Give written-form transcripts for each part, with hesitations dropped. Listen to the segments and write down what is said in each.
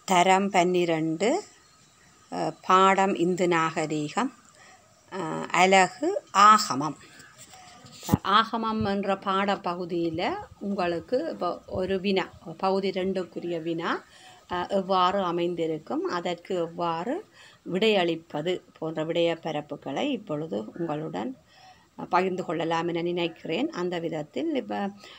தரம் 12 பாடம் இந்து நாகரீகம் அலகு ஆகமம். ஆகமம் என்ற பாடப்பகுதியில் உங்களுக்கு இப்போ ஒரு வினா, பகுதி 2க்குரிய வினா எவ்வாறு அமைந்திருக்கும், அதற்கு எவ்வாறு விடையளிப்பது போன்ற விடயப்பரப்புகளை இப்பொழுது உங்களுடன் பகிர்ந்து கொள்ளலாம் என நினைக்கிறேன். அந்த விதத்தில் இப்போ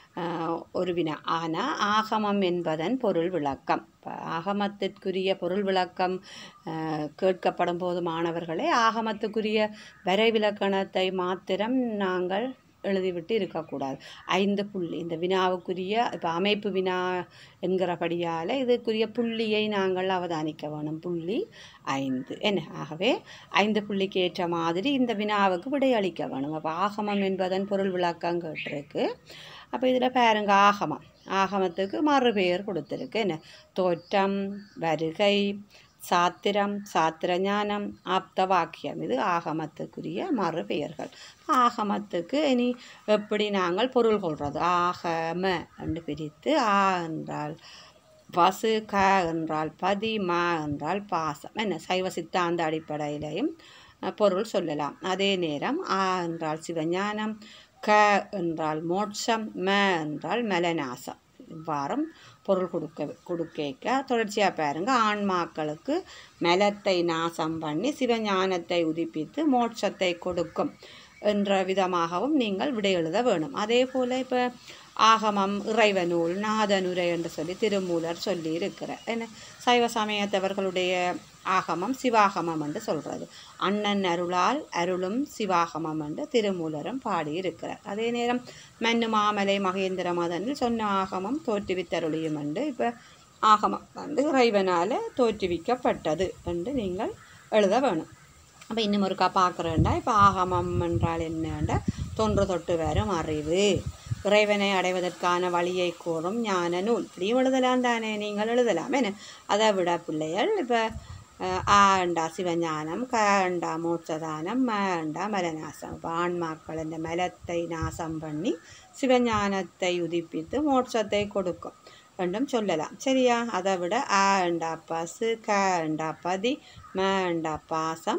ஒரு வினா. ஆனால் ஆகமம் என்பதன் பொருள் விளக்கம், ஆகமத்திற்குரிய பொருள் விளக்கம் கேட்கப்படும் போது மாணவர்களே ஆகமத்துக்குரிய வரைவிலக்கணத்தை மாத்திரம் நாங்கள் எழுதிவிட்டு இருக்கக்கூடாது. 5 புள்ளி இந்த வினாவுக்குரிய இப்போ அமைப்பு வினா என்கிறபடியால் இதுக்குரிய புள்ளியை நாங்கள் அவதானிக்க வேணும். புள்ளி 5 என்ன, ஆகவே 5 புள்ளிக்கு ஏற்ற மாதிரி இந்த வினாவுக்கு விடையளிக்க வேணும். அப்போ ஆகமம் என்பதன் பொருள் விளக்கம் கேட்டிருக்கு. அப்போ இதில் பாருங்க, ஆகமத்துக்கு மறுபெயர் கொடுத்துருக்கு. என்ன, தோற்றம், வருகை, சாத்திரம், சாத்திரஞானம், ஆப்த வாக்கியம், இது ஆகமத்துக்குரிய மறுபெயர்கள். ஆகமத்துக்கு இனி எப்படி நாங்கள் பொருள் கொள்வது? ஆகம என்று பிரித்து, ஆ என்றால் பசு, க என்றால் பதி, மா என்றால் பாசம். என்ன, சைவ சித்தாந்த அடிப்படையிலையும் பொருள் சொல்லலாம். அதே நேரம் ஆ என்றால் சிவஞானம், க என்றால் மோட்சம், ம என்றால் மலநாசம். இவ்வாறும் பொருள் கொடுக்க தொடர்ச்சியாக பாருங்க. ஆன்மாக்களுக்கு மலத்தை நாசம் பண்ணி சிவஞானத்தை உதிப்பித்து மோட்சத்தை கொடுக்கும் என்ற விதமாகவும் நீங்கள் விடை எழுத வேணும். அதே போல் இப்போ ஆகமம், இறைவனூல், நாதனுரை என்று சொல்லி திருமூலர் சொல்லி இருக்கிறார். என்ன, சைவ சமயத்தவர்களுடைய ஆகமம் சிவாகமம் என்று சொல்கிறது. அண்ணன் அருளால் அருளும் சிவாகமம் என்று திருமூலரும் பாடியிருக்கிறார். அதே நேரம் மன்னு மாமலை மகேந்திர மதனில் சொன்ன ஆகமம் தோற்றுவித்தருளியும் என்று இப்போ ஆகமம் இறைவனால் தோற்றுவிக்கப்பட்டது என்று நீங்கள் எழுத வேணும். அப்போ இன்னும் ஒருக்கா பார்க்குறேன்டா, இப்போ ஆகமம் என்றால் என்னண்டா, தொன்று தொட்டு வரும் அறிவு, இறைவனை அடைவதற்கான வழியை கூறும் ஞான நூல். இப்படியும் எழுதலாம் தானே, நீங்கள் எழுதலாம். என்ன, அதை விட பிள்ளைகள் இப்போ ஆண்டா சிவஞானம், கண்டா மோட்சதானம், மண்டா மலநாசம். இப்போ ஆன்மாக்கள் இந்த மலத்தை நாசம் பண்ணி சிவஞானத்தை உதிப்பித்து மோட்சத்தை கொடுக்கும் ரெண்டும் சொல்லலாம். சரியா? அதை விட ஆண்டா பசு, கண்டா பதி, மண்டா பாசம்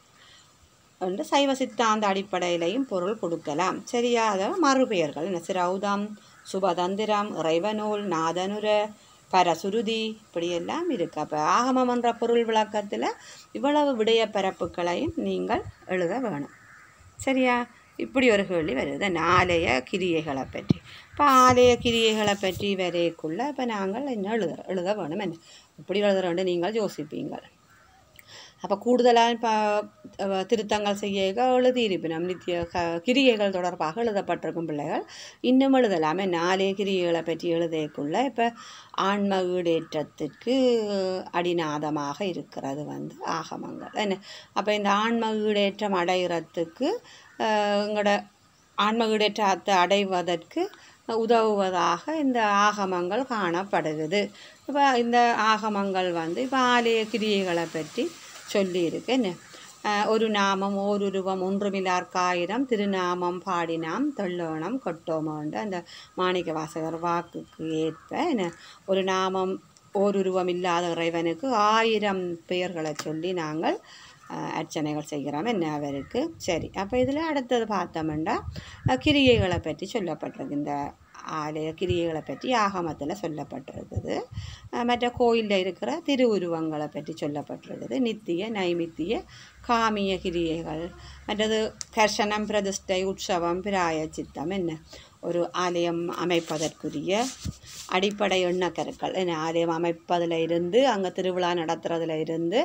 என்று சைவ சித்தாந்த அடிப்படையிலையும் பொருள் கொடுக்கலாம். சரியா? அதை மறுபெயர்கள் என்ன, சிரௌதம், சுபதந்திரம், இறைவனூல், நாதனுர, பரசுருதி, இப்படியெல்லாம் இருக்கு. அப்போ ஆகமம் என்ற பொருள் விளக்கத்தில் இவ்வளவு விடயப்பரப்புகளையும் நீங்கள் எழுத வேணும். சரியா? இப்படி ஒரு கேள்வி வருது, ஆலய கிரியைகளை பற்றி. இப்போ ஆலய கிரியைகளை பற்றி வரைக்குள்ள இப்போ நாங்கள் என்ன எழுத வேணும்? என்ன, இப்படி எழுதுறோண்டு நீங்கள் யோசிப்பீங்கள். அப்போ கூடுதலாக இப்போ திருத்தங்கள் செய்ய எழுதியிருப்பினோம். நித்திய கிரியைகள் தொடர்பாக எழுதப்பட்டிருக்கும் பிள்ளைகள் இன்னும் எழுதலாமே. ஆலய கிரியைகளை பற்றி எழுதக்குள்ள இப்போ ஆன்ம ஈடேற்றத்திற்கு அடிநாதமாக இருக்கிறது ஆகமங்கள். என்ன, அப்போ இந்த ஆன்ம ஈடேற்றம் அடைகிறதுக்கு எங்களோட ஆன்ம ஈடேற்றத்தை அடைவதற்கு உதவுவதாக இந்த ஆகமங்கள் காணப்படுகிறது. இப்போ இந்த ஆகமங்கள் இப்போ ஆலய கிரியைகளை பற்றி சொல்லியிருக்கு. என்ன, ஒரு நாமம் ஓருருவம் ஒன்றுமில்லார்க்காயிரம் திருநாமம் பாடினாம் தெள்ளோணம் கொட்டோமோன்ற அந்த மாணிக்க வாசகர் வாக்குக்கு ஏற்ப என்ன, ஒரு நாமம் ஓருருவம் இல்லாத இறைவனுக்கு 1000 பெயர்களை சொல்லி நாங்கள் அர்ச்சனைகள் செய்கிறோம் என்ன அவருக்கு. சரி, அப்போ இதில் அடுத்தது பார்த்தோம்னா கிரியைகளை பற்றி சொல்லப்பட்டிருக்கு. இந்த ஆலய கிரியைகளை பற்றி ஆகமத்தில் சொல்லப்பட்டிருக்குது. மற்ற கோயிலில் இருக்கிற திருவுருவங்களை பற்றி சொல்லப்பட்டிருக்குது. நித்திய, நைமித்திய, காமிய கிரியைகள், மற்றது கர்ஷனம், பிரதிஷ்டை, உற்சவம், பிராயச்சித்தம், என்ன ஒரு ஆலயம் அமைப்பதற்குரிய அடிப்படை எண்ணக்கருக்கள். என்ன, ஆலயம் அமைப்பதில் இருந்து அங்கே திருவிழா நடத்துறதுல இருந்து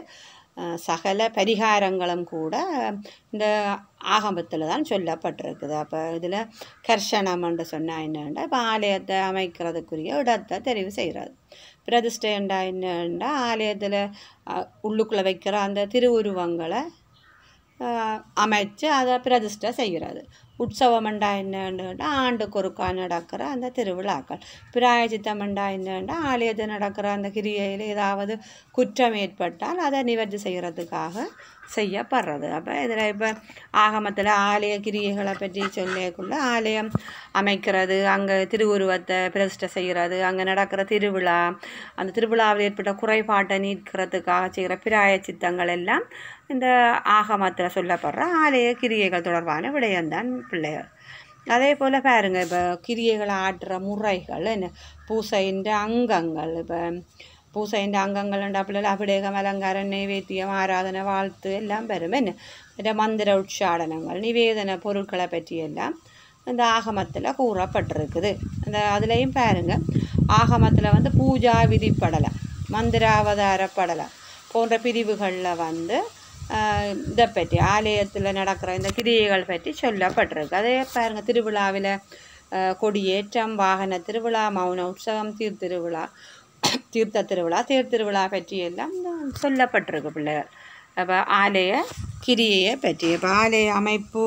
சகல பரிகாரங்களும் கூட இந்த ஆகமத்தில் தான் சொல்லப்பட்டிருக்குது. அப்போ இதில் கர்ஷனம் என்று சொன்னால் என்னென்னா, இப்போ ஆலயத்தை அமைக்கிறதுக்குரிய இடத்தை தெரிவு செய்கிறது. பிரதிஷ்டை என்றா என்னென்னா, ஆலயத்தில் உள்ளுக்குள்ளே வைக்கிற அந்த திருவுருவங்களை அமைச்சு அதை பிரதிஷ்டை செய்கிறது. உற்சவம் என்றா என்னன்னா ஆண்டுக்கு ஒருக்கா நடக்கிற அந்த திருவிழாக்கள். பிராயச்சித்தம் என்றா என்னன்னா ஆலயத்தில் நடக்கிற அந்த கிரியையில் ஏதாவது குற்றம் ஏற்பட்டால் அதை நிவர்த்தி செய்கிறதுக்காக செய்யப்படுறது. அப்போ இதில் இப்போ ஆகமத்தில் ஆலய கிரியைகளை பற்றி சொல்லக்குள்ள ஆலயம் அமைக்கிறது, அங்கே திருவுருவத்தை பிரதிஷ்டை செய்கிறது, அங்கே நடக்கிற திருவிழா, அந்த திருவிழாவில் ஏற்பட்ட குறைபாட்டை நீக்கிறதுக்காக செய்கிற பிராயச்சித்தங்கள் எல்லாம் இந்த ஆகமத்தில் சொல்லப்படுற ஆலய கிரியைகள் தொடர்பான விடயம்தான் பிள்ளைகள். அதே போல் பாருங்கள், இப்போ கிரியைகளை ஆற்றுற முறைகள் என்ன, பூசையின் அங்கங்கள், இப்போ பூசையின் அங்கங்கள் என்ற பிள்ளைகள் அபிடேகம், அலங்காரம், நைவேத்தியம், ஆராதனை, வாழ்த்து எல்லாம் பெறும். என்ன மந்திர உச்சாடனங்கள், நிவேதன பொருட்களை பற்றியெல்லாம் இந்த ஆகமத்தில் கூறப்பட்டிருக்குது. அந்த அதுலேயும் பாருங்கள், ஆகமத்தில் வந்து பூஜா விதிப்படலாம், மந்திராவதாரப்படலாம் போன்ற பிரிவுகளில் இதை பற்றி ஆலயத்தில் நடக்கிற இந்த கிரியைகள் பற்றி சொல்லப்பட்டிருக்கு. அதே பாருங்கள், திருவிழாவில் கொடியேற்றம், வாகன திருவிழா, மௌன உற்சவம், தீர்த்த திருவிழா, தேர் திருவிழா பற்றியெல்லாம் சொல்லப்பட்டிருக்கு பிள்ளைகள். அப்போ ஆலய கிரியையை பற்றி, இப்போ ஆலய அமைப்பு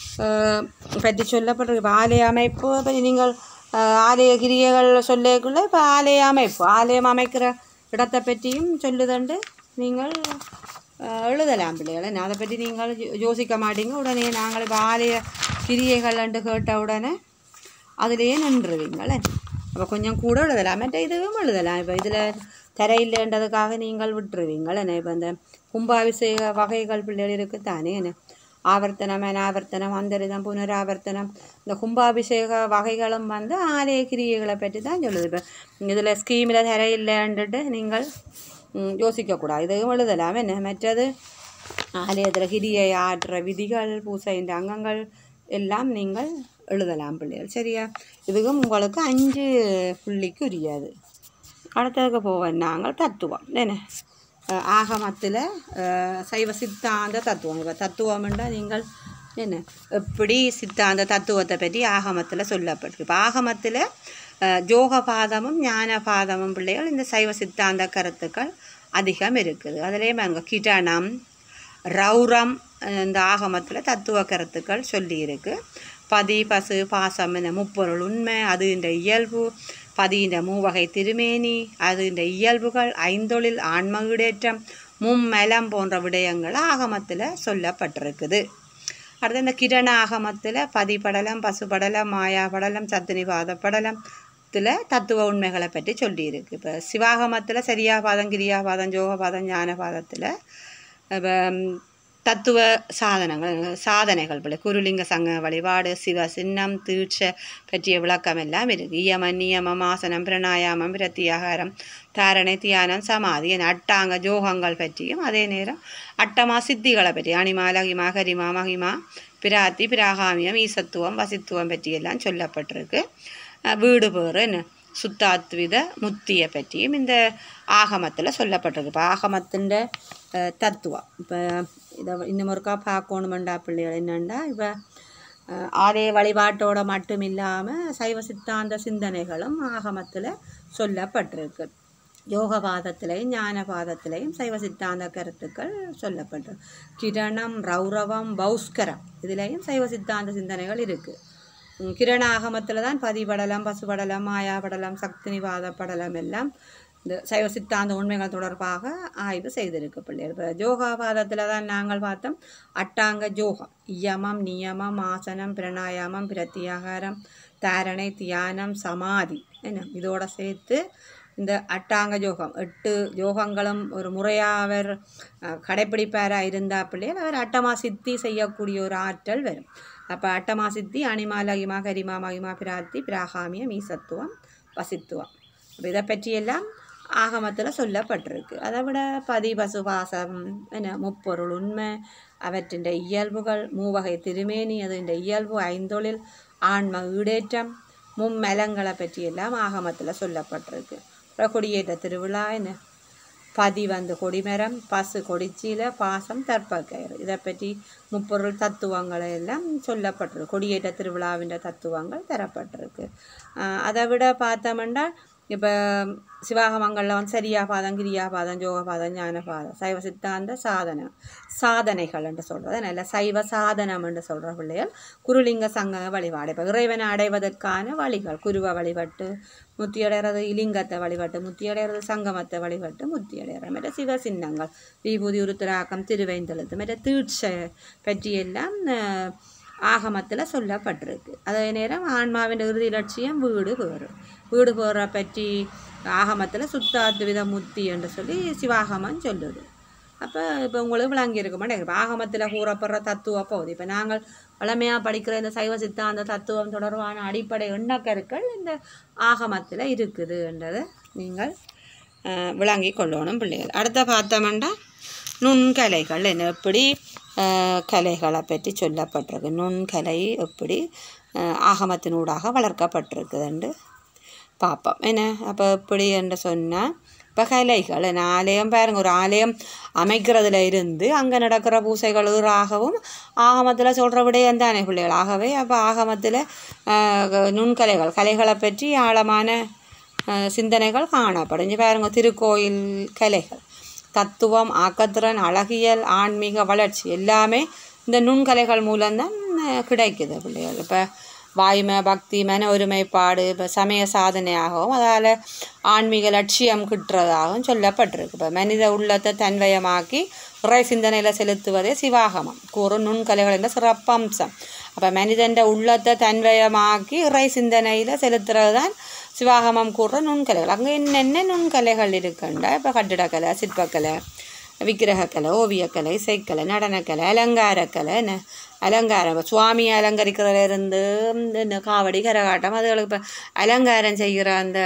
பற்றி சொல்லப்பட்டிருக்கு. இப்போ ஆலய அமைப்பு பற்றி நீங்கள் ஆலய கிரியைகள் சொல்லக்குள்ள இப்போ ஆலய அமைப்பு, ஆலயம் அமைக்கிற இடத்தை பற்றியும் சொல்லுதண்டு நீங்கள் எழுதலாம் பிள்ளைகளை. அதை பற்றி நீங்கள் யோசிக்க மாட்டீங்க. உடனே நாங்கள் இப்போ ஆலய கிரியைகள் என்று கேட்ட உடனே அதிலேயே நின்றுவீங்களே. அப்போ கொஞ்சம் கூட எழுதலாம், மற்ற இதுவும் எழுதலாம். இப்போ இதில் தரையில்லைன்றதுக்காக நீங்கள் விட்டுருவீங்களே. இப்போ இந்த கும்பாபிஷேக வகைகள் பிள்ளைகள் இருக்குது தானே, என்ன ஆவர்த்தனம், அனாவர்த்தனம், அந்தரிதம், புனராவர்த்தனம், இந்த கும்பாபிஷேக வகைகளும் ஆலய கிரியைகளை பற்றி தான் சொல்லுது. இப்போ இதில் ஸ்கீமில் தரையில்லைன்ட்டு நீங்கள் யோசிக்கக்கூடாது, இதுவும் எழுதலாம். என்ன மற்றது ஆலயத்தில் கிரியை ஆற்றுற விதிகள், பூசையின் அங்கங்கள் எல்லாம் நீங்கள் எழுதலாம் பிள்ளைகள். சரியா? இதுவும் உங்களுக்கு 5 புள்ளிக்கு உரியாது. அடுத்ததுக்கு போவோம் நாங்கள் தத்துவம். என்ன ஆகமத்தில் சைவ சித்தாந்த தத்துவம். இப்போ தத்துவம்ன்றா நீங்கள் என்ன எப்படி சித்தாந்த தத்துவத்தை பற்றி ஆகமத்தில் சொல்லப்பட்டிருக்கு. இப்போ ஆகமத்தில் யோகபாதமும் ஞானபாதமும் பிள்ளைகள் இந்த சைவ சித்தாந்த கருத்துக்கள் அதிகம் இருக்குது. அதிலே பாருங்க, கிடனம், ரௌரம் இந்த ஆகமத்தில் தத்துவ கருத்துக்கள் சொல்லியிருக்கு. பதி, பசு, பாசம் என முப்பொருள் உண்மை, அது இந்த இயல்பு, பதியின் மூவகை திருமேனி, அது இந்த இயல்புகள், ஐந்தொழில், ஆன்ம ஈடேற்றம், மும்மலம் போன்ற விடயங்கள் ஆகமத்தில் சொல்லப்பட்டிருக்குது. அடுத்து இந்த கிரண ஆகமத்தில் பதிப்படலம், பசுபடலம், மாயாபடலம், சத்துனிபாத படலத்தில் தத்துவ உண்மைகளை பற்றி சொல்லியிருக்கு. இப்போ சிவாகமத்தில் சரியாபாதம், கிரியாபாதம், யோகபாதம், ஞானபாதத்தில் இப்போ தத்துவ சாதனைகள் போல குருலிங்க சங்க வழிபாடு, சிவ சின்னம், தீட்சை பற்றிய விளக்கம் எல்லாம் இருக்குது. இயமம், நியமம், ஆசனம், பிரணாயாமம், பிரத்தியாகாரம், தாரணை, தியானம், சமாதி என அட்டாங்க யோகங்கள் பற்றியும், அதே நேரம் அட்டமா சித்திகளை பற்றி அணிமா, லகிமா, கரிமா, மகிமா, பிராத்தி, பிராகாமியம், ஈசத்துவம், வசித்துவம் பற்றியெல்லாம் சொல்லப்பட்டிருக்கு. வீடு பேறு என்ன சுத்தாத்வித முத்தியை பற்றியும் இந்த ஆகமத்தில் சொல்லப்பட்டிருக்கு. இப்போ ஆகமத்தின் தத்துவம் இப்போ இதை இன்னும் ஒருக்கா பார்க்கணுமெண்டா பிள்ளைகள் என்னென்னா, இப்போ ஆலய வழிபாட்டோட மட்டும் இல்லாமல் சைவ சித்தாந்த சிந்தனைகளும் ஆகமத்தில் சொல்லப்பட்டிருக்கு. யோகபாதத்திலையும் ஞானபாதத்திலையும் சைவ சித்தாந்த கருத்துக்கள் சொல்லப்பட்டிருக்கு. கிரணம், ரௌரவம், பௌஸ்கரம் இதிலையும் சைவ சித்தாந்த சிந்தனைகள் இருக்குது. கிரண ஆகமத்தில் தான் பதிபடலம், பசுபடலம், மாயாபடலம், சக்தினிபாத படலம் எல்லாம் இந்த சைவ சித்தாந்த உண்மைகள் தொடர்பாக ஆய்வு செய்திருக்கு பிள்ளைகள். இப்போ யோகாபாதத்தில் தான் நாங்கள் பார்த்தோம் அட்டாங்க யோகம், இயமம், நியமம், ஆசனம், பிரணாயாமம், பிரத்தியாகாரம், தாரணை, தியானம், சமாதி என்ன இதோட சேர்த்து இந்த அட்டாங்க யோகம் 8 யோகங்களும் ஒரு முறையாக அவர் கடைப்பிடிப்பாராக இருந்தால் பிள்ளைகள் அவர் அட்டமா சித்தி செய்யக்கூடிய ஒரு ஆற்றல் வரும். அப்போ அட்டமா சித்தி அணிமா, லகிமா, கரிமா, மகிமா, பிராத்தி, பிராகாமியம், ஈசத்துவம், வசித்துவம் அப்போ இதை பற்றியெல்லாம் ஆகமத்தில் சொல்லப்பட்டிருக்கு. அதை விட பதி, பசு, பாசம் என்ன முப்பொருள் உண்மை, அவற்றின் இயல்புகள், மூவகை திருமேனி, அது இந்த இயல்பு, ஐந்தொழில், ஆன்ம ஈடேற்றம், மும்மலங்களை பற்றியெல்லாம் ஆகமத்தில் சொல்லப்பட்டிருக்கு. அப்புறம் கொடியேற்ற திருவிழா என்ன பதி கொடிமரம், பசு கொடிச்சீலை, பாசம் தற்பக்கயிறு இதை பற்றி முப்பொருள் தத்துவங்களை எல்லாம் சொல்லப்பட்டிருக்கு. கொடியேற்ற திருவிழாவின் தத்துவங்கள் தரப்பட்டிருக்கு. அதை விட பார்த்தோம்னா இப்போ சிவாகமங்களில் வந்து சரியாபாதம், கிரியாபாதம், யோகபாதம், ஞானபாதம், சைவ சித்தாந்த சாதனைகள் என்று சொல்கிறது. நல்ல சைவ சாதனம் என்று சொல்கிற பிள்ளைகள் குருலிங்க சங்க வழிபாடு. இப்போ இறைவனை அடைவதற்கான வழிகள் குருவை வழிபட்டு முத்தி அடைகிறது, இலிங்கத்தை வழிபட்டு முத்தி அடைகிறது, சங்கமத்தை வழிபட்டு முத்தி அடைகிறது, மற்ற சிவ சின்னங்கள் விபூதி, உருத்திராக்கம், திருவைந்தெழுத்து, மற்ற தீட்சை பற்றியெல்லாம் ஆகமத்தில் சொல்லப்பட்டிருக்கு. அதே நேரம் ஆன்மாவின் இறுதி லட்சியம் வீடு பேற பற்றி ஆகமத்தில் சுத்தாத்வித முத்தி என்று சொல்லி சிவாகமம் சொல்லுது. அப்போ இப்போ உங்களுக்கு விளங்கியிருக்க மாட்டேங்குது. இப்போ ஆகமத்தில் கூறப்படுற தத்துவ பகுதி இப்போ நாங்கள் வளமையாக படிக்கிற இந்த சைவ சித்தாந்த தத்துவம் தொடர்பான அடிப்படை எண்ணக்கருக்கள் இந்த ஆகமத்தில் இருக்குதுன்றதை நீங்கள் விளங்கி கொள்ளணும் பிள்ளைகள். அடுத்த பார்த்தோம்னா நுண்கலைகள் என்ன எப்படி கலைகளை பற்றி சொல்லப்பட்டிருக்கு. நுண்கலை எப்படி ஆகமத்தினூடாக வளர்க்கப்பட்டிருக்குதுன்னு பார்ப்போம். என்ன அப்போ எப்படி என்று சொன்னால் இப்போ கலைகள் என்ன ஆலயம் பாருங்கள், ஒரு ஆலயம் அமைக்கிறதுல இருந்து அங்கே நடக்கிற பூசைகள் ஆகவும் ஆகமத்தில் சொல்கிற விடயம் தானே பிள்ளைகள். ஆகவே அப்போ ஆகமத்தில் கலைகளை பற்றி ஆழமான சிந்தனைகள் காணப்படும். பாருங்கள், திருக்கோயில் கலைகள், தத்துவம், ஆக்கத்திறன், அழகியல், ஆன்மீக வளர்ச்சி எல்லாமே இந்த நுண்கலைகள் மூலம்தான் கிடைக்குது பிள்ளைகள். இப்போ வாய்மை, பக்தி, மன ஒருமைப்பாடு, இப்போ சமய சாதனையாகவும் அதால் ஆன்மீக லட்சியம் கிட்டுறதாகவும் சொல்லப்பட்டிருக்கு. இப்போ மனித உள்ளத்தை தன்வயமாக்கி இறை சிந்தனையில் செலுத்துவதே சிவாகமம் கூறும் நுண்கலைகள் என்ற சிறப்பம்சம். அப்போ மனிதன் உள்ளத்தை தன்வயமாக்கி இறை சிந்தனையில் செலுத்துறது தான் சிவாகமம் கூறுற நுண்கலைகள். அங்கே என்னென்ன நுண்கலைகள் இருக்குண்டா இப்போ கட்டிடக்கலை, சிற்பக்கலை, விக்கிரகக்கலை, ஓவியக்கலை, இசைக்கலை, நடனக்கலை, அலங்காரக்கலை, அலங்காரம் சுவாமியை அலங்கரிக்கிறதுலேருந்து இந்த காவடி, கரகாட்டம் அதுகளுக்கு இப்போ அலங்காரம் செய்கிற அந்த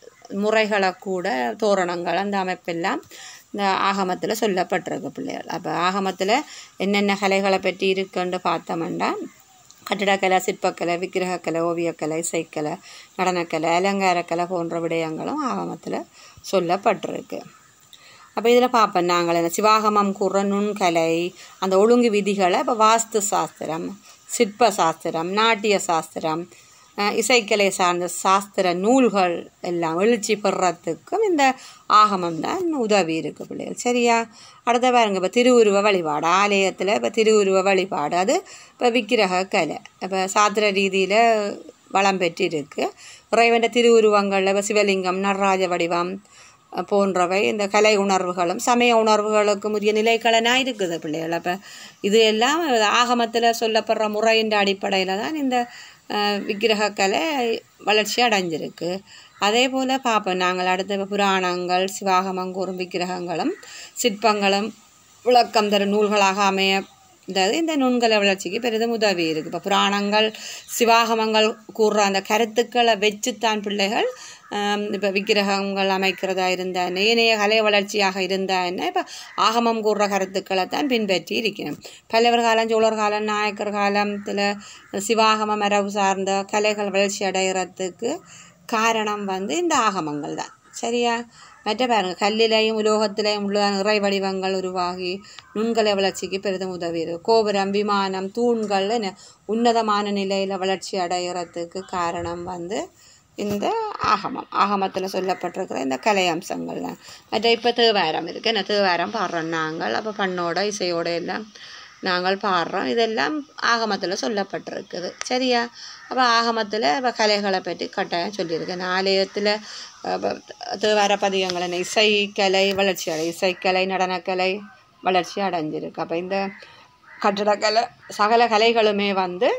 முறைகளை கூட தோரணங்கள் அந்த அமைப்பெல்லாம் இந்த ஆகமத்தில் சொல்லப்பட்டிருக்கு பிள்ளைகள். அப்போ ஆகமத்தில் என்னென்ன கலைகளை பற்றி இருக்குன்னு பார்த்தோம்னா கட்டிடக்கலை, சிற்பக்கலை, விக்கிரகக்கலை, ஓவியக்கலை, இசைக்கலை, நடனக்கலை, அலங்காரக்கலை போன்ற விடயங்களும் ஆகமத்தில் சொல்லப்பட்டிருக்கு. அப்போ இதில் பார்ப்போம் நாங்கள் என்ன சிவாகமம் கூறுற நுண்கலை அந்த ஒழுங்கு விதிகளை இப்போ வாஸ்து சாஸ்திரம், சிற்ப சாஸ்திரம், நாட்டிய சாஸ்திரம், இசைக்கலை சார்ந்த சாஸ்திர நூல்கள் எல்லாம் எழுச்சி பெறத்துக்கும் இந்த ஆகமம் தான் உதவி இருக்குது பிள்ளைகள். சரியா? அடுத்த பாருங்க, இப்போ திருவுருவ வழிபாடு ஆலயத்தில் இப்போ திருவுருவ வழிபாடு அது இப்போ விக்கிரக கலை இப்போ சாஸ்திர ரீதியில் வளம் பெற்றிருக்கு. இறைவன் திருவுருவங்களில் இப்போ சிவலிங்கம், நடராஜ வடிவம் போன்றவை இந்த கலை உணர்வுகளும் சமய உணர்வுகளுக்கு உரிய நிலைக்கலனாக இருக்குது பிள்ளைகள். அப்போ இது எல்லாம் ஆகமத்தில் சொல்லப்படுற முறையின் அடிப்படையில் தான் இந்த விக்கிரக கலை வளர்ச்சி அடைஞ்சிருக்கு. அதே போல் பார்ப்போம் நாங்கள் அடுத்த புராணங்கள், சிவாகமம் கூறும் விக்கிரகங்களும் சிற்பங்களும் விளக்கம் தரும் நூல்களாக அமைந்தது இந்த நுண்கலை வளர்ச்சிக்கு பெரிதும் உதவி இருக்குது. இப்போ புராணங்கள், சிவாகமங்கள் கூறுற அந்த கருத்துக்களை வச்சுத்தான் பிள்ளைகள் இப்போ விக்கிரகங்கள் அமைக்கிறதா இருந்தா என்ன, ஏனைய கலை வளர்ச்சியாக இருந்தா என்ன, இப்போ ஆகமம் கூறுற கருத்துக்களை தான் பின்பற்றி இருக்கணும். பல்லவர் காலம், சோழர் காலம், நாயக்கர் காலத்தில் சிவாகம மரபு சார்ந்த கலைகள் வளர்ச்சி அடைகிறதுக்கு காரணம் இந்த ஆகமங்கள் தான். சரியா? மற்ற பாருங்க, கல்லிலையும் உலோகத்திலையும் உள்ள நிறை வடிவங்கள் உருவாகி நுண்கலை வளர்ச்சிக்கு பெரிதும் உதவி இருக்குது. கோபுரம், விமானம், தூண்கள் உன்னதமான நிலையில் வளர்ச்சி அடைகிறதுக்கு காரணம் இந்த ஆகமத்தில் சொல்லப்பட்டிருக்கிற இந்த கலை அம்சங்கள் தான். மற்ற இப்போ தேவாரம் இருக்குது. என்ன தேவாரம் பாடுறோம் நாங்கள், அப்போ பண்ணோட இசையோடு எல்லாம் நாங்கள் பாடுறோம். இதெல்லாம் ஆகமத்தில் சொல்லப்பட்டிருக்குது. சரியா? அப்போ ஆகமத்தில் இப்போ கலைகளை பற்றி கட்டாயம் சொல்லியிருக்கேன். ஆலயத்தில் தேவார பதிகங்கள் என்ன இசைக்கலை வளர்ச்சி இசைக்கலை, நடனக்கலை வளர்ச்சி அடைஞ்சிருக்கு. அப்போ இந்த கட்டடக்கலை சகல கலைகளுமே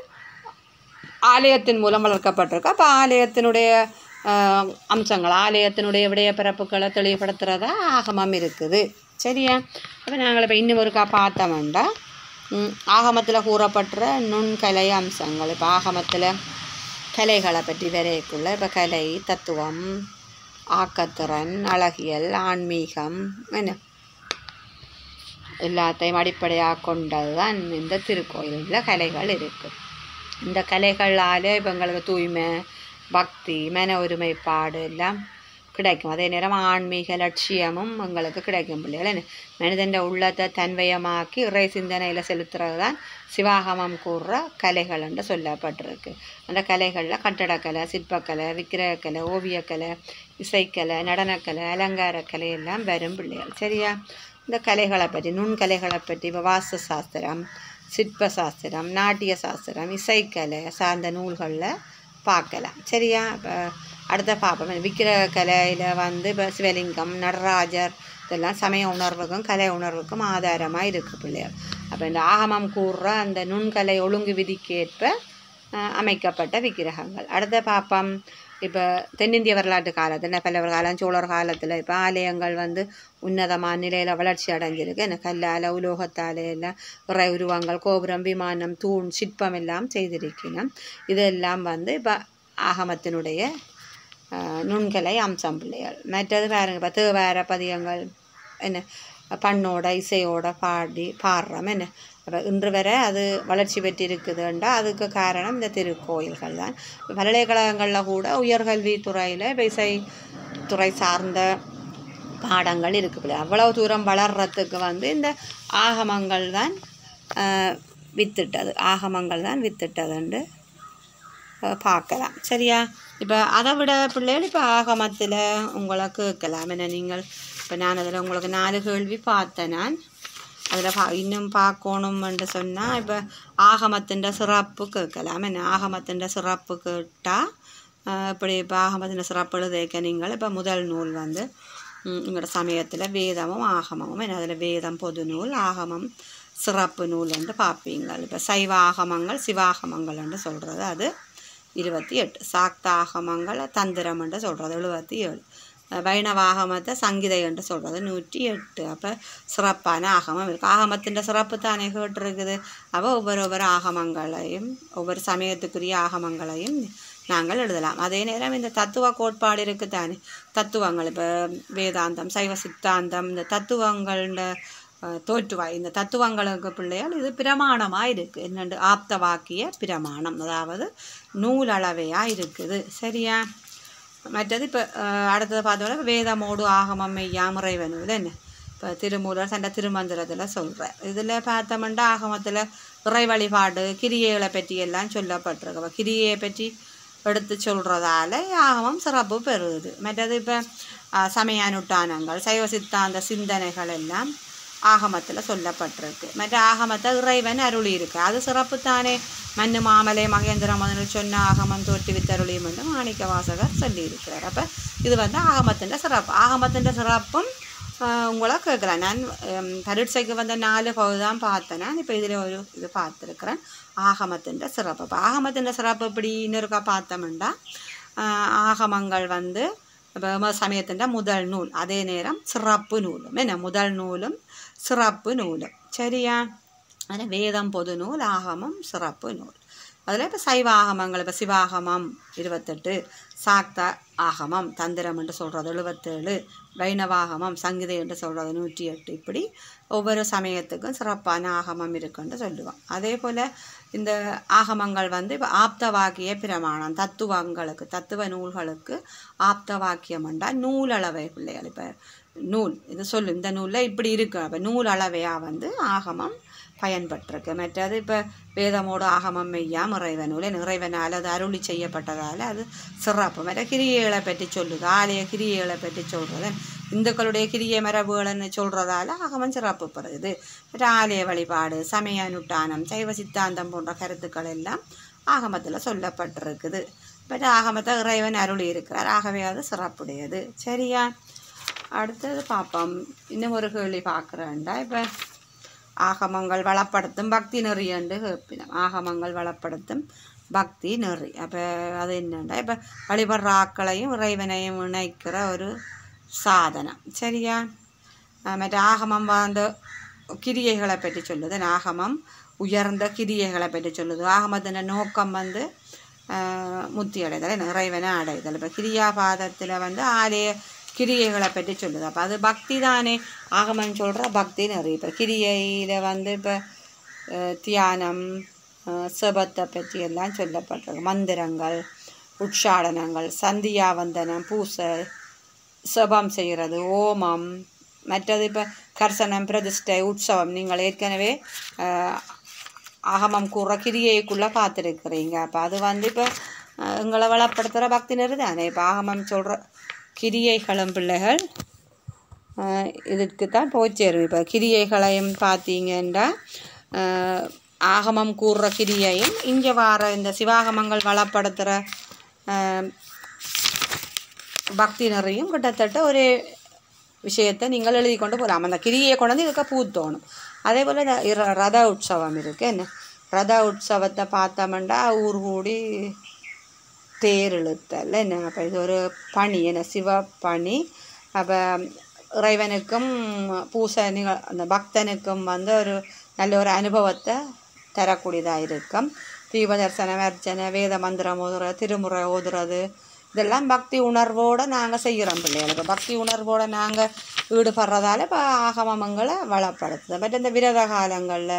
ஆலயத்தின் மூலம் வளர்க்கப்பட்டிருக்கு. அப்போ ஆலயத்தினுடைய அம்சங்கள், ஆலயத்தினுடைய விடய பிறப்புகளை தெளிவுபடுத்துகிறதா ஆகமம் இருக்குது. சரியா? அப்போ நாங்கள் இப்போ இன்னும் ஒருக்கா பார்த்தோம்னா ஆகமத்தில் கூறப்பட்ட நுண்கலை அம்சங்கள். இப்போ ஆகமத்தில் கலைகளை பற்றி வரைக்குள்ள இப்போ கலை, தத்துவம், ஆக்கத்திறன், அழகியல், ஆன்மீகம் என்ன எல்லாத்தையும் அடிப்படையாக கொண்டது தான் இந்த திருக்கோயிலில் கலைகள் இருக்குது. இந்த கலைகளால் இப்போ எங்களுக்கு தூய்மை, பக்தி, மன ஒருமைப்பாடு எல்லாம் கிடைக்கும். அதே நேரம் ஆன்மீக லட்சியமும் எங்களுக்கு கிடைக்கும் பிள்ளைகள். மனிதன் உள்ளத்தை தன்வயமாக்கி இறை சிந்தனையில் செலுத்துறது தான் சிவாகமம் கூறுற கலைகள் என்று சொல்லப்பட்டிருக்கு. அந்த கலைகளில் கட்டடக்கலை, சிற்பக்கலை, விக்கிரகக்கலை, ஓவியக்கலை, இசைக்கலை, நடனக்கலை, அலங்காரக்கலை எல்லாம் வரும் பிள்ளைகள். சரியா? இந்த கலைகளை பற்றி, நுண்கலைகளை பற்றி இப்போ வாஸ்து சாஸ்திரம், சிற்ப சாஸ்திரம், நாட்டிய சாஸ்திரம், இசைக்கலை சார்ந்த நூல்களில் பார்க்கலாம். சரியா? இப்போ அடுத்த பார்ப்போம். விக்கிரக கலையில் வந்து இப்போ சிவலிங்கம், நடராஜர் இதெல்லாம் சமய உணர்வுக்கும் கலை உணர்வுக்கும் ஆதாரமாக இருக்குது பிள்ளைகள். அப்போ இந்த ஆகமம் கூறுற அந்த நுண்கலை ஒழுங்கு விதிக்கேற்ப அமைக்கப்பட்ட விக்கிரகங்கள். அடுத்த பார்ப்போம். இப்போ தென்னிந்திய வரலாற்று காலத்தில் பல்லவர் காலம், சோழர் காலத்தில் இப்போ ஆலயங்கள் வந்து உன்னதமான நிலையில் வளர்ச்சி அடைஞ்சிருக்கு. என்ன கல்லால், உலோகத்தால் எல்லாம் இறை உருவங்கள், கோபுரம், விமானம், தூண், சிற்பம் எல்லாம் செய்திருக்கணும். இதெல்லாம் வந்து இப்போ ஆகமத்தினுடைய நுண்கலை அம்சம் பிள்ளைகள். மற்றது பாருங்க, இப்போ தேவார பதிகங்கள் என்ன பண்ணோட இசையோட பாடுறோம். என்ன அப்போ இன்று வரை அது வளர்ச்சி பெற்றிருக்குதுன்றா அதுக்கு காரணம் இந்த திருக்கோயில்கள் தான். பல்கலைக்கழகங்களில் கூட உயர்கல்வி துறையில் இப்போ இசைத்துறை சார்ந்த பாடங்கள் இருக்குது. அவ்வளவு தூரம் வளர்கிறதுக்கு வந்து இந்த ஆகமங்கள் தான் வித்துட்டதுன்னு பார்க்கலாம். சரியா? இப்போ அதை விட பிள்ளைகள் இப்போ ஆகமத்தில் உங்களை கேட்கலாம். என்ன நீங்கள் இப்போ நான் அதில் உங்களுக்கு 4 கேள்வி பார்த்தேன். நான் அதில் இன்னும் பார்க்கணும்னு சொன்னால் இப்போ ஆகமத்தின் சிறப்பு கேட்கலாம். என்ன ஆகமத்தின் சிறப்பு கேட்டால் இப்படி இப்போ ஆகமத்தின் சிறப்பு எழுதிக்க நீங்கள் இப்போ முதல் நூல் வந்து உங்களோட சமயத்தில் வேதமும் ஆகமமும். என்ன அதில் வேதம் பொது நூல், ஆகமம் சிறப்பு நூல் என்று பார்ப்பீங்க. இப்போ சைவ ஆகமங்கள், சிவாகமங்கள் என்று சொல்கிறது அது 28, சாக்த ஆகமங்கள் தந்திரம் என்று சொல்கிறது 77, வைணவாகமத்தை சங்கீதை என்று சொல்கிறது 108. அப்போ சிறப்பான ஆகமம் இருக்குது. ஆகமத்தின் சிறப்பு தானே கேட்டிருக்குது. அப்போ ஒவ்வொரு ஆகமங்களையும், ஒவ்வொரு சமயத்துக்குரிய ஆகமங்களையும் நாங்கள் எழுதலாம். அதே நேரம் இந்த தத்துவ கோட்பாடு இருக்குது தானே, தத்துவங்கள் இப்போ வேதாந்தம், சைவ சித்தாந்தம், இந்த தத்துவங்கள தோற்றுவாய், இந்த தத்துவங்களுக்கு பிள்ளைகள் இது பிரமாணமாக இருக்குது. என்னென்று ஆப்த வாக்கிய பிரமாணம், அதாவது நூலளவையாக இருக்குது. சரியா? மற்றது இப்போ அடுத்தது பார்த்தோம்னா வேதமோடு ஆகமம் மெய்யாம் இறைவனூல். என்ன இப்போ திருமூலர் சண்ட திருமந்திரத்தில் சொல்கிறேன். இதில் பார்த்தோம்னா ஆகமத்தில் இறை வழிபாடு, கிரியைகளை பற்றி எல்லாம் சொல்லப்பட்டிருக்கு. அப்போ கிரியையை பற்றி எடுத்து சொல்கிறதால ஆகமம் சிறப்பு பெறுது. மற்றது இப்போ சமயானுட்டானங்கள், சைவ சித்தாந்த சிந்தனைகள் எல்லாம் ஆகமத்தில் சொல்லப்பட்டிருக்கு. மற்ற ஆகமத்தை இறைவன் அருளி இருக்கு, அது சிறப்பு தானே. மண்ணு மாமலை மகேந்திர மதனில் சொன்ன ஆகமம் தோற்றுவித்தருளியும் என்று மாணிக்க வாசகர் சொல்லியிருக்கிறார். அப்போ இது வந்து ஆகமத்தின் சிறப்பு. ஆகமத்தின் சிறப்பும் உங்களை கேட்குறேன். நான் பரீட்சைக்கு வந்த 4 பகுதி தான் பார்த்தேன். நான் இப்போ இதில் ஒரு இது பார்த்துருக்குறேன், ஆகமத்தின் சிறப்பு. இப்போ ஆகமத்தின் சிறப்பு இப்படி இன்னொருக்கா பார்த்தோம்னா ஆகமங்கள் வந்து இப்போ சமயத்தின் முதல் நூல், அதே நேரம் சிறப்பு நூலும். என்ன முதல் நூலும் சிறப்பு நூலும். சரியா? அதில் வேதம் பொது நூல், ஆகமம் சிறப்பு நூல். அதில் இப்போ சைவ ஆகமங்கள் இப்போ சிவாகமம் 28, சாக்த ஆகமம் தந்திரம் என்று சொல்கிறது 77, வைணவாகமம் சங்கீதை என்று சொல்கிறது 108. இப்படி ஒவ்வொரு சமயத்துக்கும் சிறப்பான ஆகமம் இருக்குன்னு சொல்லுவோம். அதே போல் இந்த ஆகமங்கள் வந்து இப்போ ஆப்த வாக்கிய பிரமாணம், தத்துவங்களுக்கு, தத்துவ நூல்களுக்கு ஆப்த வாக்கியம் என்றால் நூலளவை பிள்ளைகள். இப்போ நூல் இது சொல்லும், இந்த நூலில் இப்படி இருக்கு. அப்போ நூல் அளவையாக வந்து ஆகமம் பயன்பட்டிருக்கு. மற்றது இப்போ வேதமோடு ஆகமம் மெய்யாம் இறைவனூல், இறைவனால் அது அருளி செய்யப்பட்டதால் அது சிறப்பு. மற்ற கிரியைகளை பற்றி சொல்லுது, ஆலய கிரியைகளை பற்றி சொல்கிறது, இந்துக்களுடைய கிரிய மரபுகள்னு சொல்கிறதால ஆகமம் சிறப்பு பெறுது. மற்ற ஆலய வழிபாடு, சமய அனுட்டானம், சைவ சித்தாந்தம் போன்ற கருத்துக்கள் எல்லாம் ஆகமத்தில் சொல்லப்பட்டிருக்குது. பட் ஆகமத்தை இறைவன் அருளி இருக்கிறார், ஆகவே அது சிறப்புடையது. சரியா? அடுத்தது பார்ப்போம். இன்னும் ஒரு கேள்வி பார்க்குறேன்டா. இப்போ ஆகமங்கள் வளப்படுத்தும் பக்தி நெறி என்று கேட்பினோம். ஆகமங்கள் வளப்படுத்தும் பக்தி நெறி. அப்போ அது என்னண்டா, இப்போ வழிபடுற ஆக்களையும் இறைவனையும் இணைக்கிற ஒரு சாதனம். சரியா? மற்ற ஆகமம் வாழ்ந்த கிரியைகளை பற்றி சொல்லுது. ஆகமம் உயர்ந்த கிரியைகளை பற்றி சொல்லுது. ஆகமத்தின் நோக்கம் வந்து முத்தி அடைதல், இறைவனை அடைதல். இப்போ கிரியாபாதத்தில் வந்து ஆலய கிரியைகளை பற்றி சொல்லுது. அப்போ அது பக்தி தானே. ஆகமம் சொல்கிற பக்தி நெறி. இப்போ கிரியையில் வந்து இப்போ தியானம், செபத்தை பற்றி எல்லாம் சொல்லப்பட்டிருக்கு. மந்திரங்கள், உட்சாடனங்கள், சந்தியாவந்தனம், பூசை, செபம் செய்கிறது, ஓமம், மற்றது இப்போ கர்சனம், பிரதிஷ்டை, உற்சவம். நீங்கள் ஏற்கனவே ஆகமம் கூற கிரியைக்குள்ளே பார்த்துருக்குறீங்க. அப்போ அது வந்து இப்போ எங்களை வளப்படுத்துகிற பக்தி நெறி தானே. இப்போ ஆகமம் சொல்கிற கிரியைகளும் பிள்ளைகள் இதுக்கு தான் போய் சேரும். இப்போ கிரியைகளையும் பார்த்தீங்கன்னா ஆகமம் கூறுற கிரியையும் இங்கே வார இந்த சிவாகமங்கள் வளப்படுத்துகிற பக்தி நிறையும் கிட்டத்தட்ட ஒரு விஷயத்தை நீங்கள் எழுதி கொண்டு போகலாம். அந்த கிரியை கொண்டு வந்து இதுக்கு பூத்தோணும். அதே போல் ரத உற்சவம் இருக்குது. என்ன ரத உற்சவத்தை பார்த்தோம்னா ஊர் கூடி தேர் இழுத்தல் என்ன. அப்போ இது ஒரு பணி என்ன, சிவ பணி. அப்போ இறைவனுக்கும் பூசணிகள் அந்த பக்தனுக்கும் வந்து ஒரு நல்ல ஒரு அனுபவத்தை தரக்கூடியதாக இருக்கும். தீப தரிசனம், அர்ச்சனை, வேத மந்திரம் ஓதுறது, திருமுறை ஓதுறது, இதெல்லாம் பக்தி உணர்வோடு நாங்கள் செய்கிறோம் பிள்ளைகளுக்கு. பக்தி உணர்வோடு நாங்கள் ஈடுபடுறதால இப்போ ஆகமங்களை வளப்படுத்துது. பட் இந்த விரத காலங்களில்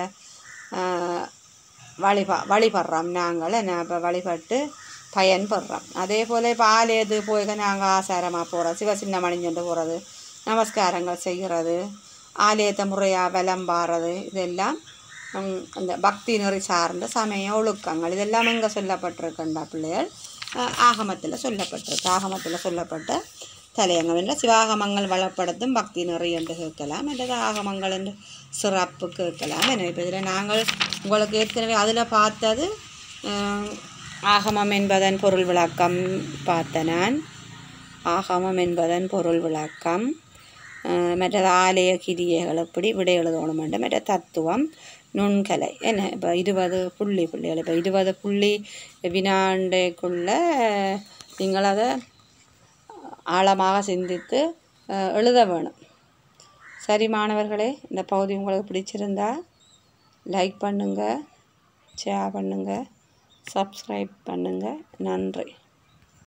வழிபடுறோம் நாங்கள் என்ன. இப்போ வழிபட்டு பயன்படுறோம். அதே போல் இப்போ ஆலயத்துக்கு போய் நாங்கள் ஆசாரமாக போகிறோம், சிவசின்னம் அணிஞ்சுட்டு போகிறது, நமஸ்காரங்கள் செய்கிறது, ஆலயத்தை முறையாக விளம்பாறது, இதெல்லாம் அந்த பக்தி நெறி சார்ந்த சமய ஒழுக்கங்கள். இதெல்லாம் எங்கே சொல்லப்பட்டிருக்கின்ற பிள்ளைகள் ஆகமத்தில் சொல்லப்பட்டிருக்கு. ஆகமத்தில் சொல்லப்பட்ட தலையங்கம் என்ற சிவாகமங்கள் வளப்படுத்தும் பக்தி நெறி என்று கேட்கலாம், அல்லது ஆகமங்கள் என்று சிறப்பு கேட்கலாம். என்ன இப்போ இதில் நாங்கள் உங்களுக்கு ஏற்கனவே அதில் பார்த்தது ஆகமம் என்பதன் பொருள் விளக்கம் பார்த்த நான். ஆகமம் என்பதன் பொருள் விளக்கம், மற்றது ஆலய கிரியைகள் எப்படி விடை எழுதணும் என்று, மற்ற தத்துவம், நுண்கலை என்ன. இப்போ 20 புள்ளி பிள்ளைகள், இப்போ 20 புள்ளி வினாண்டைக்குள்ளே நீங்கள் அதை ஆழமாக சிந்தித்து எழுத வேணும். சரி மாணவர்களே, இந்த பகுதி உங்களுக்கு பிடிச்சிருந்தா லைக் பண்ணுங்கள், ஷேர் பண்ணுங்கள், சப்ஸ்கிரைப் பண்ணுங்கள். நன்றி.